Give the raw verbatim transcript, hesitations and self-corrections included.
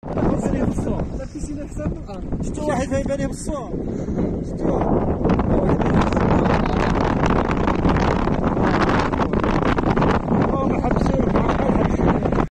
بالي بالصور. لا في سينا حساب. شفتوا واحد هيبان لي بالصور. شفتوه واحد